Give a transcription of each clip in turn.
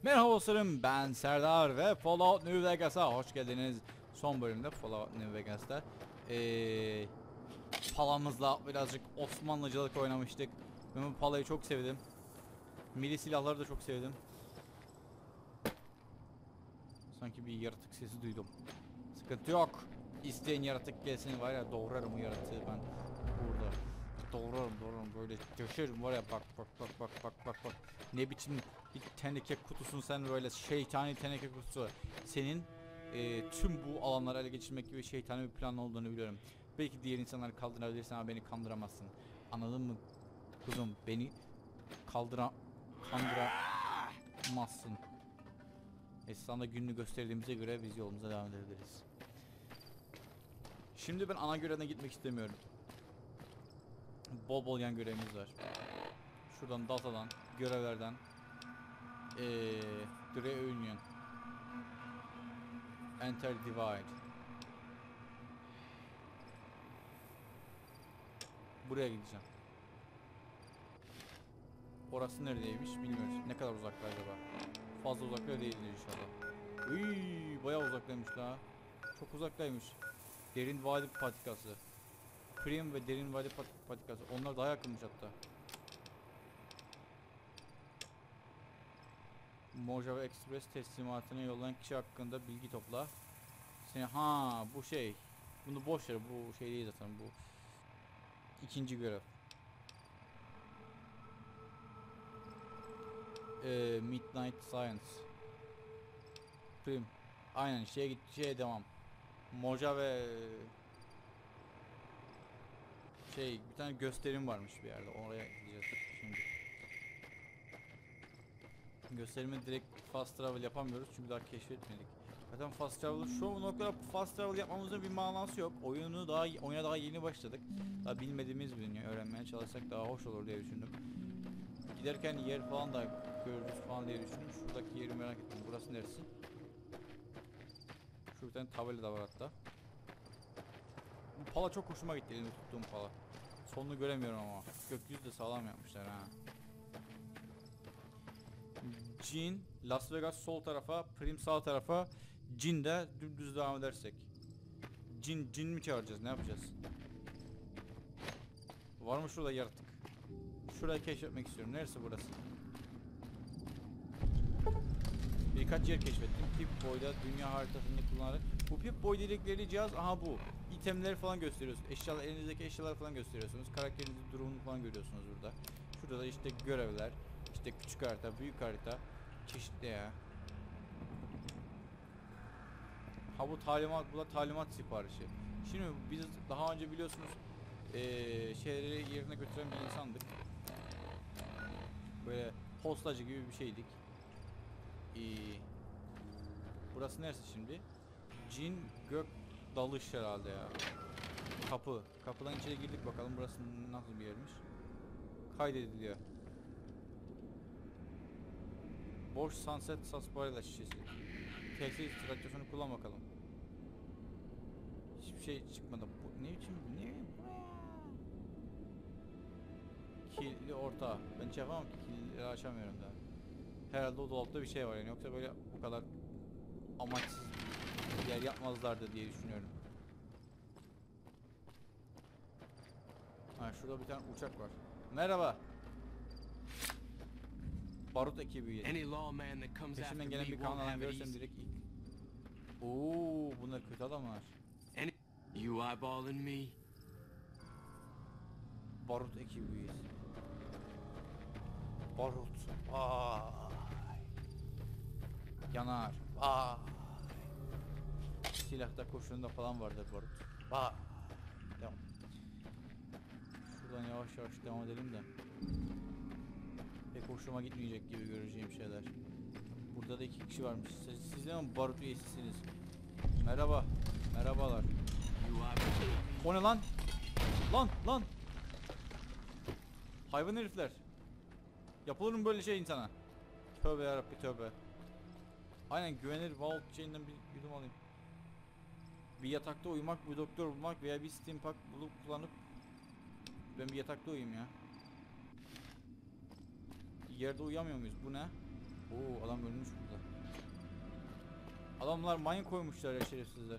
Merhaba dostlarım, ben Serdar ve Fallout New Vegas'a hoş geldiniz. Son bölümde Fallout New Vegas'ta palamızla birazcık Osmanlıcılık oynamıştık. Ben bu palayı çok sevdim. Mili silahları da çok sevdim. Sanki bir yaratık sesi duydum. Sıkıntı yok. İsteyen yaratık gelsin, var ya doğrarım o yaratığı ben burada. Doğrarım böyle döşerim var ya, bak. Ne biçim bir teneke kutusun sen, böyle şeytani teneke kutusu. Senin tüm bu alanları ele geçirmek gibi şeytani bir plan olduğunu biliyorum. Belki diğer insanları kaldırabilirsin ama beni kandıramazsın. Anladın mı kuzum? Beni kandıramazsın. Esra'da gününü gösterdiğimize göre biz yolumuza devam edebiliriz. Şimdi ben ana görevine gitmek istemiyorum. Bol bol yan görevimiz var. Şuradan datadan, görevlerden Reunion, Enter Divide. Buraya gideceğim. Orası neredeymiş bilmiyoruz. Ne kadar uzakta acaba? Fazla uzakta değildir inşallah. Uy, bayağı uzaktaymış la. Çok uzaktaymış. Derin vadi patikası. Prim ve derin vadi patikası. Onlar daha yakınmış hatta. Mojave Express teslimatına yollayan kişi hakkında bilgi topla. Seni bu şey. Bunu boş ver, bu şey değil zaten, bu ikinci görev. Midnight Science. Prim. Aynen şeye devam. Moja ve bir tane gösterim varmış bir yerde. Oraya gideceğiz şimdi. Gösterimi direkt fast travel yapamıyoruz çünkü daha keşfetmedik. Zaten fast travel şu noktada fast travel yapmamızın bir manası yok. Oyuna daha yeni başladık. Daha bilmediğimiz bir dünya, öğrenmeye çalışsak daha hoş olur diye düşündüm. Giderken yer falan da görürüz falan diye düşündüm. Şuradaki yeri merak ettim. Burası neresi? Şu bir tane tabela da var hatta. Bu pala çok hoşuma gitti, elimde tuttuğum pala. Sonunu göremiyorum ama. Gökyüzü de sağlam yapmışlar ha. Jin, Las Vegas sol tarafa, Prim sağ tarafa. Jin'de dümdüz devam edersek. Jin mi çağıracağız? Ne yapacağız? Var mı şurada yaratık? Şurayı keşfetmek istiyorum. Neresi burası? Birkaç yer keşfettim. Pip-Boy'da dünya haritasını kullanarak. Bu Pip-Boy dedikleri cihaz, aha bu. İtemleri falan gösteriyorsunuz. Eşyalar, elinizdeki eşyalar falan gösteriyorsunuz. Karakterinizin durumunu falan görüyorsunuz burada. Şurada da işte görevler, işte küçük harita, büyük harita, çeşitli ya. Ha bu talimat, bu da talimat siparişi. Şimdi biz daha önce biliyorsunuz şeyleri yerine götüren bir insandık. Böyle postacı gibi bir şeydik. Burası neresi şimdi? Cin gök dalış herhalde ya. Kapı. Kapıdan içeri girdik, bakalım burası nasıl bir yermiş. Kaydediliyor. Boş Sunset Sarsaparilla şişesi. Tesis radyosunu kullan bakalım. Hiçbir şey çıkmadı. Bu ne biçim? Ne? Kilitli orta. Ben hiç yapamam ki, kilitleri açamıyorum daha. Herhalde o dolapta bir şey var yani, yoksa böyle bu kadar amaçsız yer yapmazlardı diye düşünüyorum. Ha, şurada bir tane uçak var. Merhaba. Barut ekibi üyesi. Peşimden gelen bir kanun adam görsem direkt ilk. Oo, bunlar kötü adamlar. You eyeballing me? Barut ekibi üyesi. Barut. Vay. Yanar. Vay. Silahta kurşununda falan vardır barut. Vay. Devam. Şuradan yavaş yavaş devam edelim de. Pek hoşuma gitmeyecek gibi göreceğim şeyler. Burada da 2 kişi varmış. Siz de mi barut üyesisiniz? Merhaba. Merhabalar. O ne lan? Lan. Hayvan herifler. Yapılır mı böyle şey insana? Tövbe yarabbi tövbe. Aynen, güvenilir vault şeyinden bir yudum alayım. Bir yatakta uyumak, bir doktor bulmak veya bir steampunk bulup kullanıp. Ben bir yatakta uyuyayım ya. Yerde uyuyamıyor muyuz? Bu ne? Oo, adam Ölmüş burada. Adamlar mayın koymuşlar ya, şerefsizler.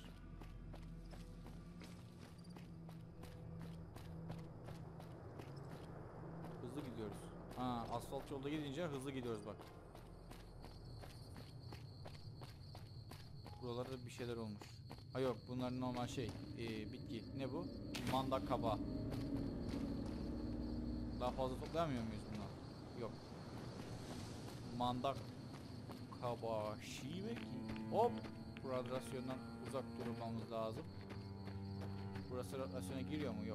Hızlı gidiyoruz. Ha, asfalt yolda gidince hızlı gidiyoruz bak. Buralarda bir şeyler olmuş. Ha yok, bunlar normal şey, bitki. Ne bu? Manda kaba. Daha fazla toplayamıyor muyuz bundan? Yok. Manda kaba şive ki. Hop! Bu radyasyondan uzak durmamız lazım. Burası radyasyona giriyor mu? Yok.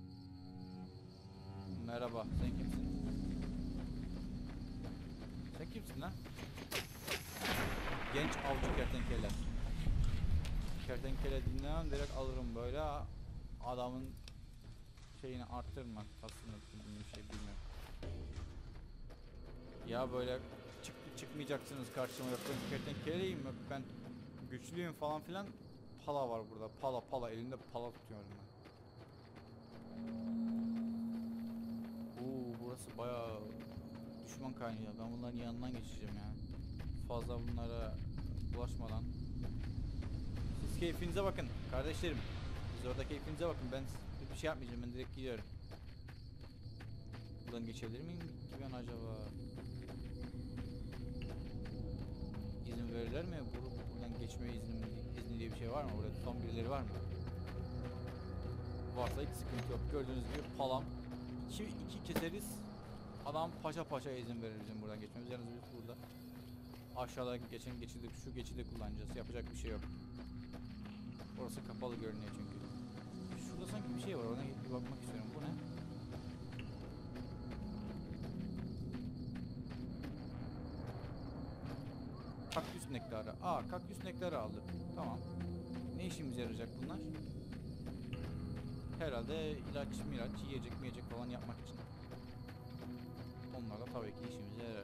Merhaba, sen kimsin? Sen kimsin lan? Genç avcı kertenkele. Kertenkele dinlemem, direkt alırım böyle. Adamın şeyini arttırmak aslında, bir şey bilmiyorum. Ya böyle çıkmayacaksınız karşıma, yok ben kertenkeleyim, yok ben güçlüyüm falan filan. Pala var burada, pala elinde pala tutuyorum ben. Burası bayağı düşman kaynıyor. Ben bunların yanından geçeceğim ya. Fazla bunlara bulaşmadan. Siz keyfinize bakın kardeşlerim. Siz orada keyfinize bakın. Ben bir şey yapmayacağım. Ben direkt gidiyorum. Buradan geçebilir miyim ki ben acaba? İzin verirler mi? Buradan geçmeye izni diye bir şey var mı? Orada tutan birileri var mı? Varsa hiç sıkıntı yok. Gördüğünüz gibi palam. İki keseriz. Adam paşa izin verir bizim buradan geçmemiz. Yalnız biz burada aşağıda geçidi, şu geçidi kullanacağız. Yapacak bir şey yok. Orası kapalı görünüyor çünkü. Şurada sanki bir şey var. Ona bir bakmak istiyorum. Bu ne? Kaktüs nektarı. Kaktüs nektarı aldık. Tamam. Ne işimize yarayacak bunlar? Herhalde ilaç, yiyecek falan yapmak için. Onlar da tabii ki işimize yarar.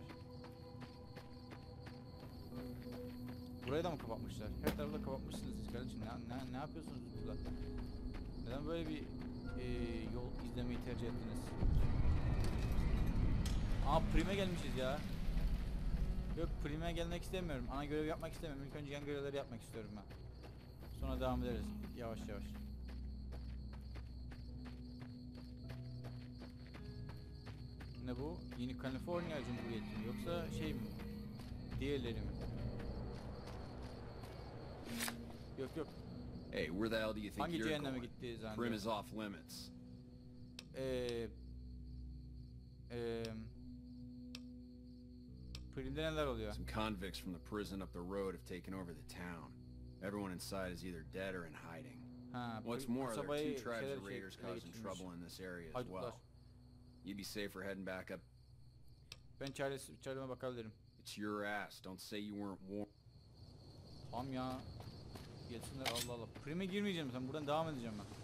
Burayı da mı kapatmışlar? Her tarafı da kapatmışsınız siz kardeşim. Ne yapıyorsunuz burada? Neden böyle bir yol izlemeyi tercih ettiniz? Prime gelmişiz ya. Yok, Prime'e gelmek istemiyorum. Ana görev yapmak istemiyorum. İlk önce yan görevleri yapmak istiyorum ben. Sonra devam ederiz yavaş. Ne bu? Yeni Kaliforniya Cumhuriyeti mi? Yoksa şey mi? Diğerleri mi? Yok. Hey, where the hell do you think Hangi you're cehenneme going? gitti Prim zannediyorum? is off limits. Prim'de neler oluyor? Some convicts from the prison up the road have taken over the town. Everyone inside is either dead or in hiding. What's more, there are two tribes of raiders causing trouble in this area as well. You'd be safer heading back up. Ben çareme bakabilirim. It's your ass. Don't say you weren't warned. Tamam ya. Gelsinler, Allah. Prim'e girmeyeceğim sen. Buradan devam edeceğim ben.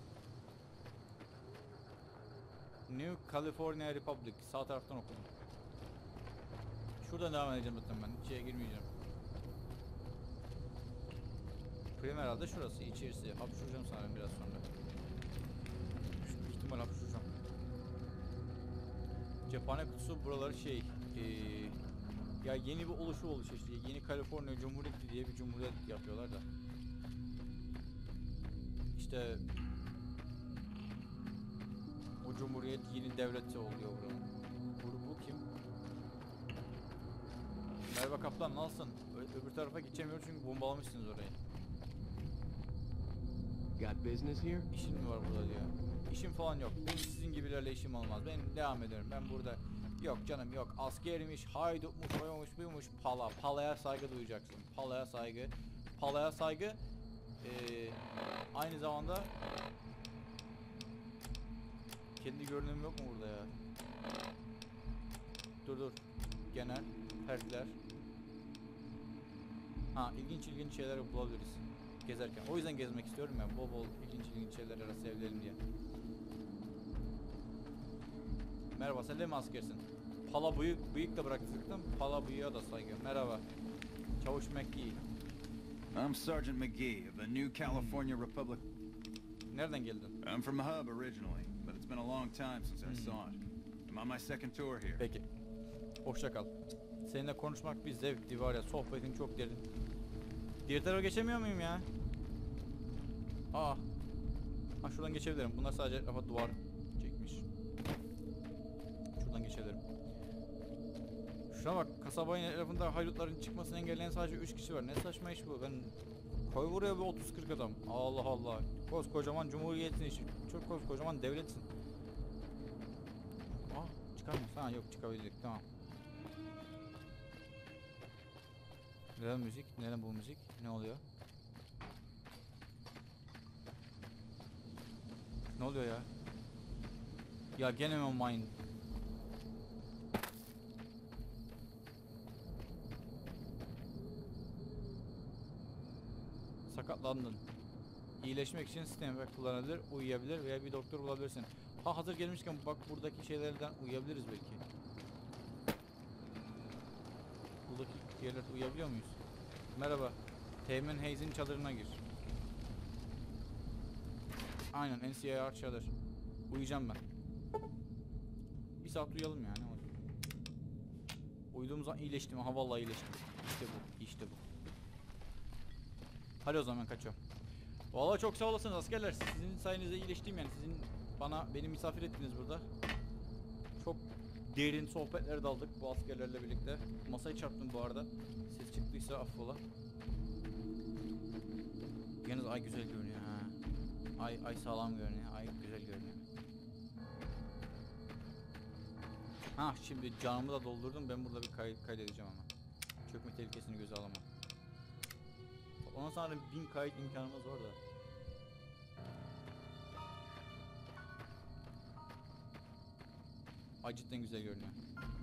New California Republic. Sağ taraftan okudum. Şuradan devam edeceğim zaten ben. İçeriye girmeyeceğim. Prim herhalde şurası. İçerisi. Hapşuracağım sanırım biraz sonra. İhtimal hapşuracağım. Cephane kutusu buraları şey. Ya yeni bir oluşu işte. Yeni Kaliforniya Cumhuriyeti diye bir cumhuriyet yapıyorlar da. İşte o cumhuriyet yeni devleti oluyor buranın. Bu kim? Merhaba kaplan, nasılsın? Öbür tarafa geçemiyor çünkü bombalamışsınız orayı. Got business here? İşin mi var burada diyor. İşim falan yok. Benim sizin gibilerle işim olmaz. Ben devam ediyorum. Ben burada yok canım yok. Askermiş, haydutmuş, oymuş, buymuş. Palaya saygı duyacaksın. Palaya saygı. Aynı zamanda kendi görünüm yok mu burada ya? Dur. Genel fertler. İlginç şeyler bulabiliriz gezerken. O yüzden gezmek istiyorum ben. Bol ilginç şeyler arası evlerim diye. Merhaba, sen de mi askersin? Pala bıyık da bıraktıktan pala bıyığa da saygı. Merhaba. Çavuş McGee. I'm Sergeant McGee of the New California Republic. Nereden geldin? I'm from the hub originally, but it's been a long time since I saw it. I'm on my second tour here. Peki. Hoşça kal. Seninle konuşmak bir zevkti var ya, sohbetin çok derin. Diğer tarafa geçemiyor muyum ya? Aa. Ha, şuradan geçebilirim. Bunlar sadece rafa duvar çekmiş. Şuradan geçebilirim. Şuna bak, kasabanın etrafında haydutların çıkmasını engelleyen sadece 3 kişi var. Ne saçma iş bu. Ben koy buraya bir 30-40 adam. Allah Allah. Koskocaman cumhuriyetin işi. Çok koskocaman devletsin. Aa, çıkamıyoruz. Ha yok, çıkabildik. Tamam. Neden müzik? Neden bu müzik? Ne oluyor? Ne oluyor ya? Ya gene mi mine? Sakatlandın. İyileşmek için sistemi kullanabilir, uyuyabilir veya bir doktor bulabilirsin. Ha, hazır gelmişken bak, buradaki şeylerden uyuyabiliriz belki. Buradaki yerlerde uyuyabiliyor muyuz? Merhaba. Teğmen Hayes'in çadırına gir. Aynen, NCIR çadır. Uyuyacağım ben. Bir saat uyuyalım ya, ne olacak? Uyuduğum zaman iyileştim. Ha vallahi iyileştim. İşte bu, işte bu. Hadi o zaman kaçıyorum. Vallahi çok sağ olasınız askerler. Sizin sayenizde iyileştim yani. Sizin beni misafir ettiniz burada. Çok derin sohbetler daldık bu askerlerle birlikte. Masayı çarptım bu arada. Ses çıktıysa affola. Yalnız ay güzel görünüyor ha. Ay sağlam görünüyor. Ay güzel görünüyor. Ha, şimdi canımı da doldurdum. Ben burada bir kaydedeceğim ama. Çökme tehlikesini göze alamam. Ondan sonra 1000 kayıt imkanımız var da. Ay cidden güzel görünüyor.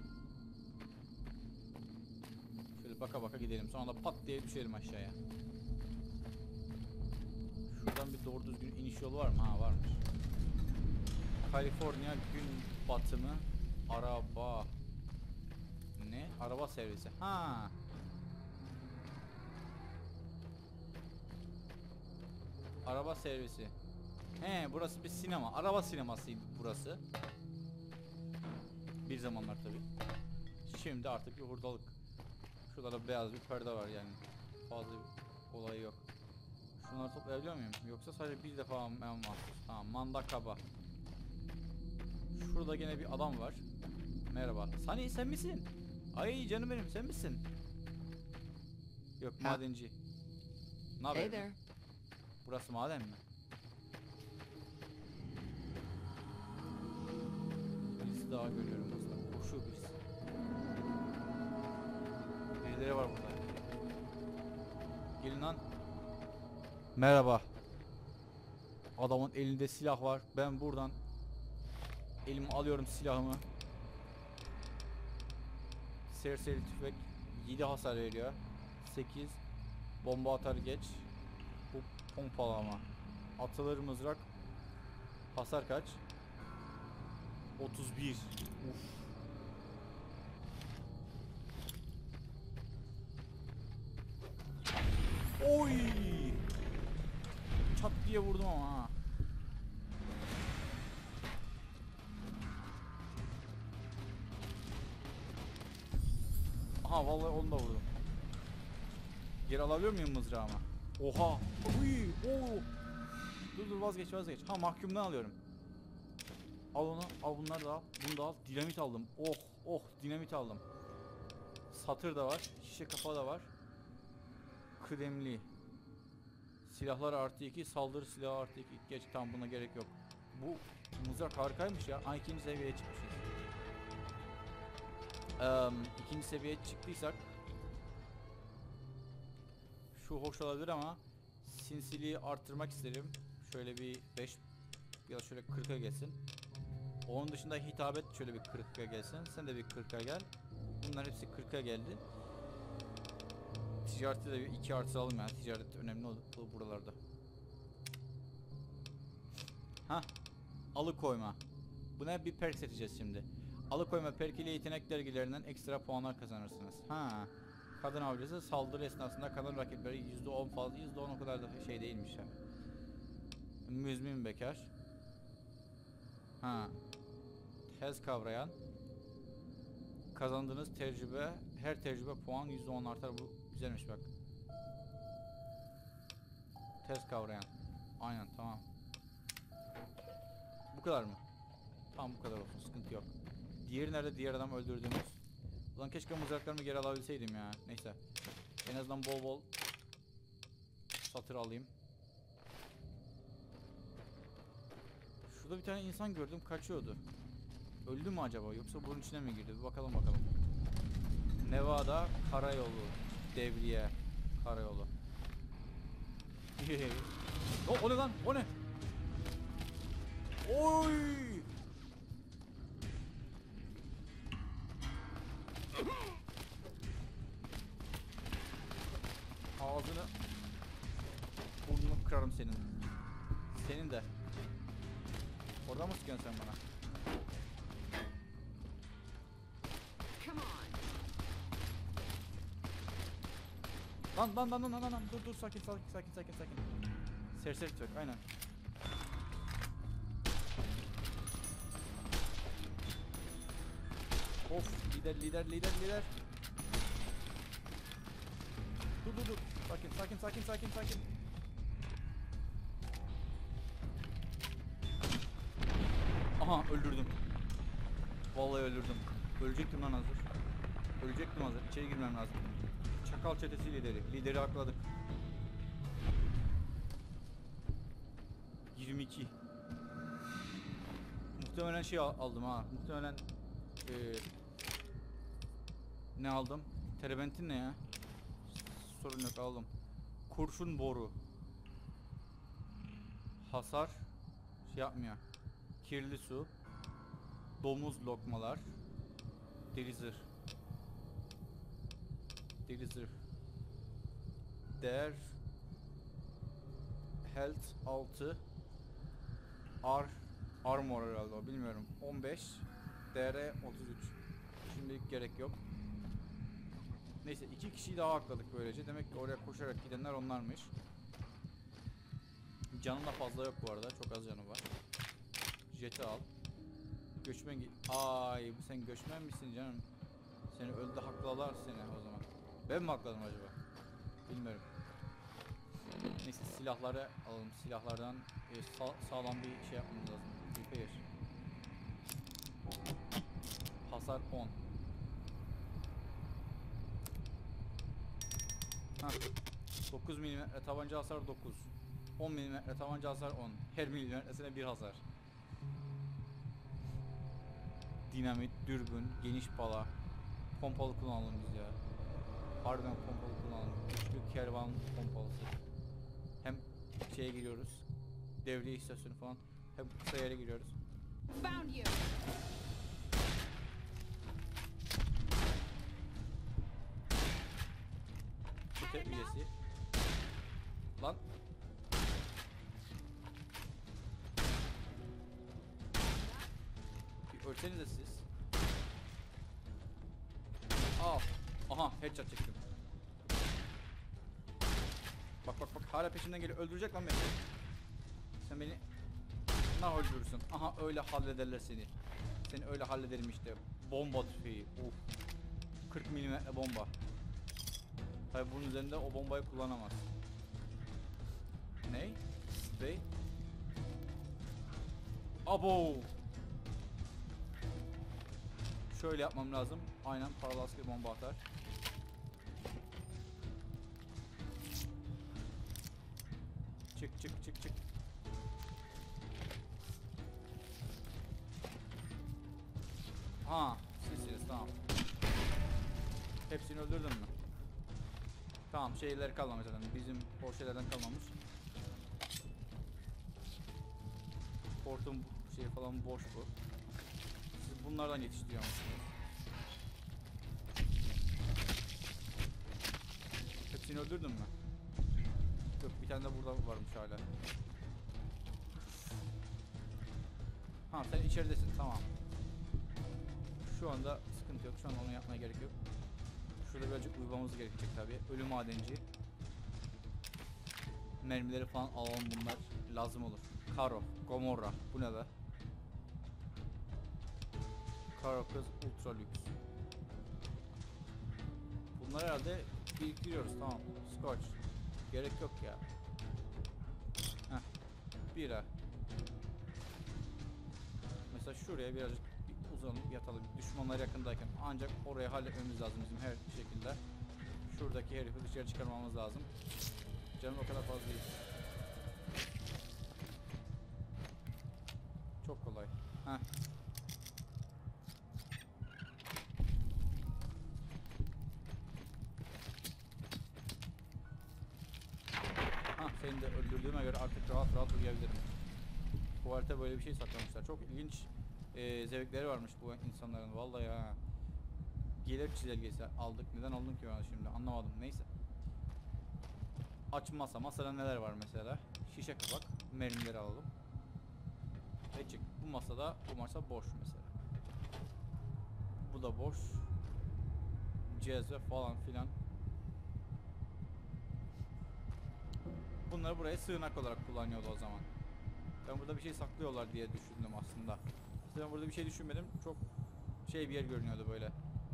Şöyle baka baka gidelim. Sonra da pat diye düşelim aşağıya. Şuradan bir doğru düzgün iniş yolu var mı? Ha, varmış. Kaliforniya gün batımı araba. Ne? Araba servisi. Ha. Araba servisi. He, burası bir sinema. Araba sinemasıydı burası. Bir zamanlar tabii. Şimdi artık bir hurdalık. Şurada da beyaz bir perde var yani. Fazla bir olayı yok. Şunları toplayabiliyor muyum? Yoksa sadece bir defa mahsus. Tamam, mandakaba. Şurada gene bir adam var. Merhaba. Sani, sen misin? Ay canım benim, sen misin? Yok, madenci. Ne haber? Hey there. Burası maden mi? Birisi daha görüyorum aslında. Koşuyor birisi. Birileri var burada. Gelin lan. Merhaba. Adamın elinde silah var. Ben buradan elimi alıyorum silahımı. Serseri tüfek 7 hasar veriyor. 8 bomba atar geç. Bu pompalama. Atılır mızrak. Hasar kaç? 31. Uf. Oy! Çat diye vurdum ama ha. Aha, vallahi onu da vurdum. Geri alabiliyor muyum mızrağımı? Oha! Uy! Oo! Dur vazgeç. Ha, mahkumdan alıyorum. Al onu, al bunları da al. Bunu da al. Dinamit aldım. Oh, dinamit aldım. Satır da var. Şişe kafa da var. Kıdemli. Silahlar +2, saldırı silahı +2. Geç, tamam, buna gerek yok. Bu mızrak harikaymış ya. İkinci seviyeye çıkmışız. İkinci seviyeye çıktıysak şu hoş olabilir ama sinsiliği arttırmak isterim. Şöyle bir 5 ya da şöyle 40'a gelsin. Onun dışında hitabet şöyle bir 40'a gelsin. Sen de bir 40'a gel. Bunlar hepsi 40'a geldi. Ticarette de bir 2 artı alalım yani. Ticaret önemli oldu buralarda. Ha, alıkoyma. Buna bir perk seçeceğiz şimdi. Alıkoyma perk ile yetenek dergilerinden ekstra puanlar kazanırsınız. Ha. Kadın avcısı saldırı esnasında kadın rakipleri %10 fazla, %10 o kadar da şey değilmiş ya. Müzmin bekar. Ha. Tez kavrayan. Kazandığınız tecrübe Her tecrübe puan %10 artar. Bu güzelmiş bak. Ters kavrayan. Aynen, tamam. Bu kadar mı? Tamam, bu kadar olsun, sıkıntı yok. Diğeri nerede? Diğer adam öldürdüğümüz. Ulan keşke mızraklarımı geri alabilseydim ya. Neyse. En azından bol bol satır alayım. Şurada bir tane insan gördüm, kaçıyordu. Öldü mü acaba, yoksa bunun içine mi girdi? Bir bakalım bakalım. Nevada karayolu. Devriye karayolu. O ne lan? O ne? Oy! Ağzını, burnunu kırarım senin. Senin de. Oradan mı sıkıyorsun sen bana? Lan. Dur sakin. Serseri tök, aynen. Of, lider. Dur. Sakin. Aha, öldürdüm. Vallahi öldürdüm. Ölecektim lan hazır. İçeri girmem lazım. Çakal çetesi lideri akladık. 22. Muhtemelen şey aldım ha. Muhtemelen ne aldım? Terebentin ne ya? Sorun yok, aldım. Kurşun boru. Hasar şey yapmıyor. Kirli su. Domuz lokmalar. Deri zırh. Değer health 6. Armor herhalde o, bilmiyorum. 15. DR 33. Şimdilik gerek yok. Neyse, 2 kişiyi daha akladık böylece. Demek ki oraya koşarak gidenler onlarmış. Canım da fazla yok bu arada. Çok az canı var. Jet'i al. Göçmen ay, bu sen göçmen misin canım? Seni öldü, haklalar seni o zaman. Ben mi hakladım acaba? Bilmiyorum. Neyse, silahları alalım. Silahlardan sağlam bir şey yapmamız lazım. Repair. Hasar 10. Ha. 9 mm tabanca hasar 9. 10 mm tabanca hasar 10. Her milimetresine bir hasar. Dinamit, dürbün, geniş pala. Pompalı kullanalım biz ya. Harbiden pompalı kullanalım. Güçlü kervan pompalısı. Hem şeye giriyoruz. Devriye istasyonu falan. Hem kısa yere giriyoruz. Found you. Çete üyesi. Lan. Bir ölsenize siz. Al. Aha, headshot çektim. Bak hala peşimden geliyor. Öldürecek lan beni. Sen beni nasıl öldürürsün? Aha, öyle hallederler seni. Seni öyle hallederim işte. Bomba tüfeği. Uf. 40 mm bomba. Tabi bunun üzerinde o bombayı kullanamaz. Ney? Spray. Abo. Şöyle yapmam lazım. Aynen, paralı asker bomba atar. Çık. Ha, sizsiniz, tamam. Hepsini öldürdün mü? Tamam, şeyler kalmamış zaten. Bizim o şeylerden kalmamış. Portun şey falan boş bu. Siz bunlardan yetiştiriyormuşsunuz. Hepsini öldürdün mü? Yok, bir tane de burada varmış hala. Ha, sen içeridesin, tamam. Şu anda sıkıntı yok. Şu an onu yapmaya gerek yok. Şurada birazcık uyumamız gerekecek tabii. Ölü madenci. Mermileri falan alalım, bunlar lazım olur. Karo, Gomorra. Bu ne be? Karo kız ultra lüks. Bunları herhalde biriktiriyoruz, tamam. Scotch. Gerek yok ya. Heh. Bira. Mesela şuraya birazcık uzanıp yatalım. Düşmanlar yakındayken ancak oraya halletmemiz lazım bizim her şekilde. Şuradaki herifi dışarı çıkarmamız lazım. Canım o kadar fazla değil. Çok kolay. Heh. Seni de öldürdüğüme göre artık rahat rahat uyuyabilirim. Bu harita böyle bir şey saklamışlar. Çok ilginç zevkleri varmış bu insanların. Vallahi ya. Gelir çizelgesi aldık. Neden aldın ki ben şimdi? Anlamadım. Neyse. Aç masa. Masada neler var mesela? Şişe kapak. Mermileri alalım. Ve çık. Bu masada, bu masa boş mesela. Bu da boş. Cezve falan filan. Bunları buraya sığınak olarak kullanıyordu o zaman. Ben burada bir şey saklıyorlar diye düşündüm aslında. İşte ben burada bir şey düşünmedim. Çok şey bir yer görünüyordu böyle.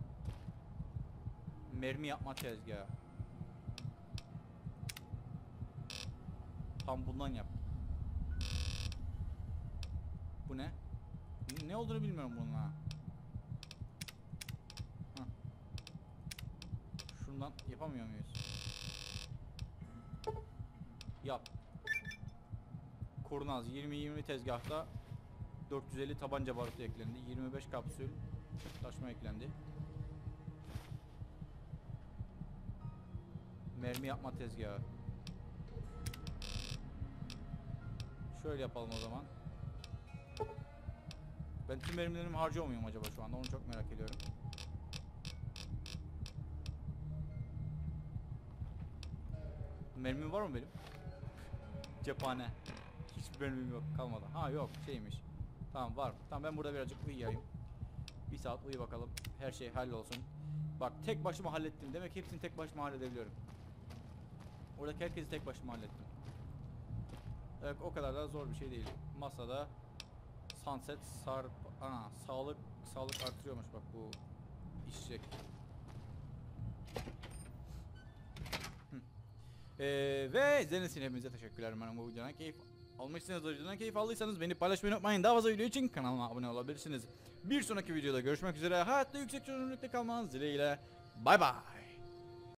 Mermi yapma tezgahı. Tam bundan yap. Bu ne? Ne olduğunu bilmiyorum bunun ha. Şundan yapamıyor muyuz? Yap. Kurnaz 20-20 tezgahta 450 tabanca barutu eklendi. 25 kapsül taşma eklendi. Mermi yapma tezgahı. Şöyle yapalım o zaman. Ben tüm mermilerimi harcıyor muyum acaba şu anda? Onu çok merak ediyorum. Mermim var mı benim? Cephane. Hiçbir mermim yok. Kalmadı. Ha yok. Şeymiş. Tamam var. Tamam ben burada birazcık uyuyayım. Bir saat uyu bakalım. Her şey hallolsun. Bak tek başıma hallettim. Demek ki hepsini tek başıma halledebiliyorum. Oradaki herkesi tek başıma hallettim. Evet, o kadar da zor bir şey değil. Masada sunset sağlık artırıyormuş bak bu içecek. Ve izlediğiniz için hepinize teşekkürler. Umarım bu videodan keyif almışsınız. Videodan keyif aldıysanız beni paylaşmayı unutmayın. Daha fazla video için kanalıma abone olabilirsiniz. Bir sonraki videoda görüşmek üzere. Hayatta yüksek çözünürlükte kalmanız dileğiyle. Bay bay.